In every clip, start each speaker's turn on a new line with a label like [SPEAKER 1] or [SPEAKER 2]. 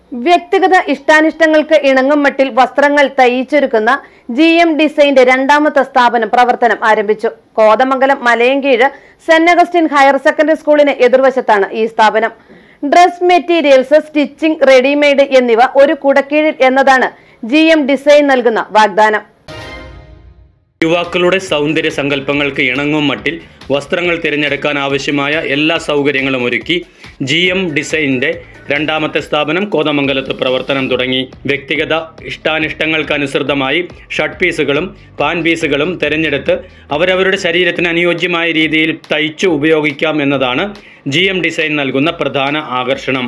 [SPEAKER 1] വ്യക്തിഗത ഇഷ്ടാനിഷ്ടങ്ങൾക്ക് ഇണങ്ങും മട്ടിൽ വസ്ത്രങ്ങൾ തയ്യിച്ചൊരുക്കുന്ന GM ഡിസൈന്റെ രണ്ടാമത്തെ സ്ഥാപനം പ്രവർത്തനം ആരംഭിച്ചു. Kothamangalam Malayinkeezh saint Augustine higher secondary സ്കൂളിന് എതിർവശത്താണ് ഈ സ്ഥാപനം. ഡ്രസ് മെറ്റീരിയൽസ്, സ്റ്റിച്ചിങ്, റെഡിമെയ്ഡ് എന്നിവ ഒരു കുടക്കീഴിൽ എന്നതാണ് GM ഡിസൈൻ നൽകുന്ന വാഗ്ദാനം.
[SPEAKER 2] യുവാക്കളുടെ സൗന്ദര്യ സങ്കല്പങ്ങൾക്ക് ഇണങ്ങും മട്ടിൽ വസ്ത്രങ്ങൾ തിരഞ്ഞെടുക്കാൻ ആവശ്യമായ എല്ലാ സൗകര്യങ്ങളും ഒരുക്കി GM ഡിസൈനിന്റെ രണ്ടാമത്തെ സ്ഥാപനം കോതമംഗലത്ത് പ്രവർത്തനം തുടങ്ങി. വ്യക്തിഗത ഇഷ്ടാനിഷ്ടങ്ങൾക്കനുസൃതമായി ഷർട്ട് പീസുകളും പാൻ പീസുകളും തിരഞ്ഞെടുത്ത് അവരവരുടെ ശരീരത്തിന് അനുയോജ്യമായ രീതിയിൽ തയ്ച്ചു ഉപയോഗിക്കാം എന്നതാണ് GM ഡിസൈൻ നൽകുന്ന പ്രധാന ആകർഷണം.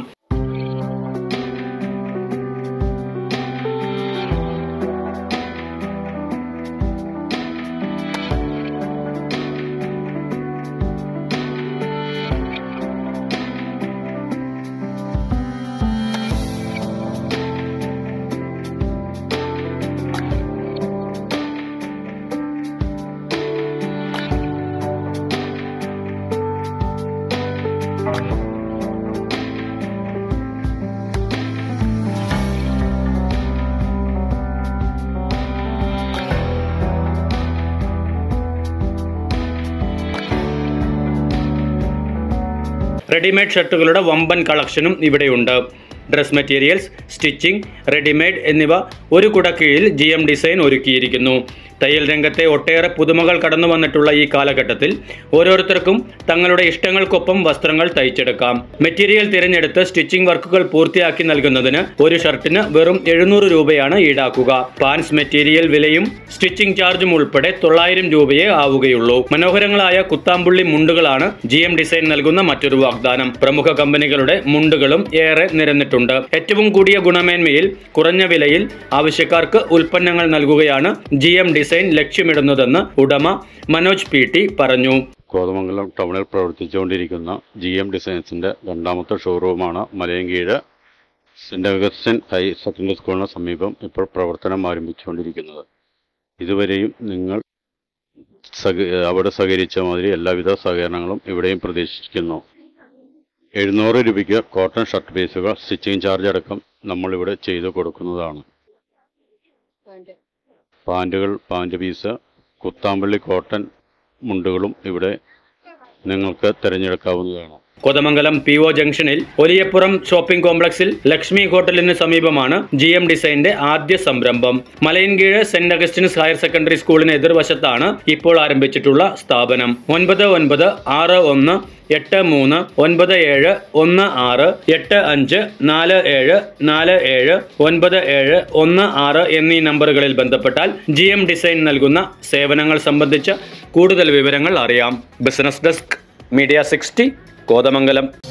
[SPEAKER 2] റെഡിമെയ്ഡ് ഷർട്ടുകളുടെ വമ്പൻ കളക്ഷനും ഇവിടെയുണ്ട്. ഡ്രസ് മെറ്റീരിയൽസ്, സ്റ്റിച്ചിങ്, റെഡിമെയ്ഡ് എന്നിവ ഒരു കുടക്കീഴിൽ GM ഡിസൈൻ ഒരുക്കിയിരിക്കുന്നു. തയ്യൽ രംഗത്തെ ഒട്ടേറെ പുതുമകൾ കടന്നു വന്നിട്ടുള്ള ഈ കാലഘട്ടത്തിൽ ഓരോരുത്തർക്കും തങ്ങളുടെ ഇഷ്ടങ്ങൾക്കൊപ്പം വസ്ത്രങ്ങൾ തയ്ച്ചെടുക്കാം. മെറ്റീരിയൽ തിരഞ്ഞെടുത്ത് സ്റ്റിച്ചിങ് വർക്കുകൾ പൂർത്തിയാക്കി നൽകുന്നതിന് ഒരു ഷർട്ടിന് വെറും 700 രൂപയാണ് ഈടാക്കുക. പാൻസ് മെറ്റീരിയൽ വിലയും സ്റ്റിച്ചിങ് ചാർജും ഉൾപ്പെടെ 900 രൂപയേ ആവുകയുള്ളൂ. മനോഹരങ്ങളായ കുത്താമ്പുള്ളി മുണ്ടുകളാണ് GM ഡിസൈൻ നൽകുന്ന മറ്റൊരു വാഗ്ദാനം. പ്രമുഖ കമ്പനികളുടെ മുണ്ടുകളും ഏറെ നിരന്നിട്ടുണ്ട്. ഏറ്റവും കൂടിയ ഗുണമേന്മയിൽ കുറഞ്ഞ വിലയിൽ ആവശ്യക്കാർക്ക് ഉൽപ്പന്നങ്ങൾ നൽകുകയാണ് GM ഡിസൈൻ ലക്ഷ്യമിടുന്നതെന്ന് ഉടമ മനോജ് PT പറഞ്ഞു.
[SPEAKER 3] കോതമംഗലം ടൗണിൽ പ്രവർത്തിച്ചുകൊണ്ടിരിക്കുന്ന GM ഡിസൈൻസിന്റെ രണ്ടാമത്തെ ഷോറൂമാണ് Malayinkeezh saint Augustine higher secondary സ്കൂളിന് സമീപം ഇപ്പോൾ പ്രവർത്തനം ആരംഭിച്ചുകൊണ്ടിരിക്കുന്നത്. ഇതുവരെയും നിങ്ങൾ അവിടെ സഹകരിച്ച മാതിരി എല്ലാവിധ സഹകരണങ്ങളും ഇവിടെയും പ്രതീക്ഷിക്കുന്നു. 700 രൂപയ്ക്ക് കോട്ടൺ ഷർട്ട് പീസുകൾ സ്റ്റിച്ചിങ് ചാർജ് അടക്കം നമ്മളിവിടെ ചെയ്തു കൊടുക്കുന്നതാണ്. പാൻറ് പീസ്, കുത്താമ്പള്ളി കോട്ടൺ മുണ്ടുകളും ഇവിടെ നിങ്ങൾക്ക് തിരഞ്ഞെടുക്കാവുന്നതാണ്.
[SPEAKER 2] കോതമംഗലം PO ജംഗ്ഷനിൽ ഒലിയപ്പുറം ഷോപ്പിംഗ് കോംപ്ലക്സിൽ ലക്ഷ്മി ഹോട്ടലിന് സമീപമാണ് GM ഡിസൈന്റെ ആദ്യ സംരംഭം. Malayinkeezh saint Augustine's higher secondary സ്കൂളിന് എതിർവശത്താണ് ഇപ്പോൾ ആരംഭിച്ചിട്ടുള്ള സ്ഥാപനം. 99838385474797 എന്നീ നമ്പറുകളിൽ ബന്ധപ്പെട്ടാൽ GM ഡിസൈൻ നൽകുന്ന സേവനങ്ങൾ സംബന്ധിച്ച കൂടുതൽ വിവരങ്ങൾ അറിയാം. Business desk, media 60, Kothamangalam.